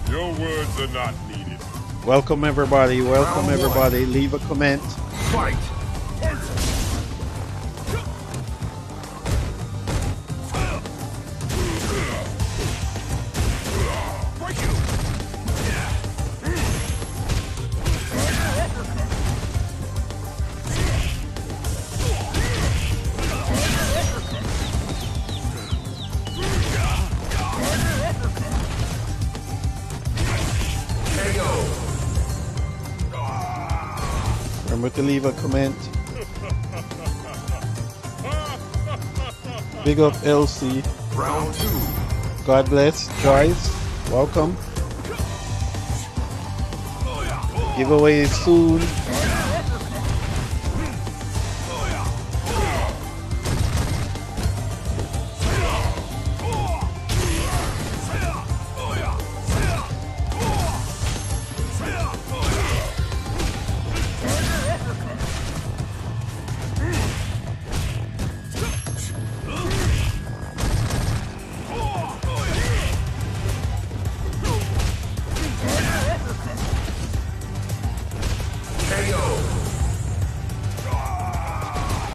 Your words are not needed. Welcome everybody, welcome everybody. Leave a comment. Fight! Remember to leave a comment. Big up LC. Round 2. God bless. Joyce, welcome. Giveaway soon.